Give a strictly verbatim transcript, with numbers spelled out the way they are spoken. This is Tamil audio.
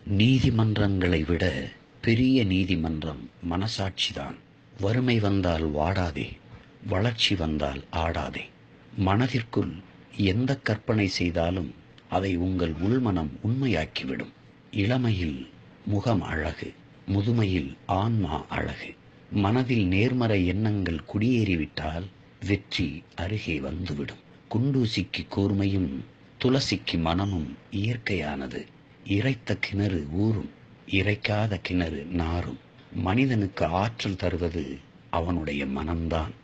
நீதிமன்றங்களை விட பெரிய நீதிமன்றம் மனசாட்சிதான். வறுமை வந்தால் வாடாதே, வளர்ச்சி வந்தால் ஆடாதே. மனதிற்குள் எந்த கற்பனை செய்தாலும் அதை உங்கள் உள்மனம் உண்மையாக்கிவிடும். இளமையில் முகம் அழகு, முதுமையில் ஆன்மா அழகு. மனதில் நேர்மறை எண்ணங்கள் குடியேறிவிட்டால் வெற்றி அருகே வந்துவிடும். குண்டூசிக்கு கூர்மையும் துளசிக்கு மனமும் இயற்கையானது. இறைத்த கிணறு ஊறும், இறைக்காத கிணறு நாறும். மனிதனுக்கு ஆற்றல் தருவது அவனுடைய மனம்தான்.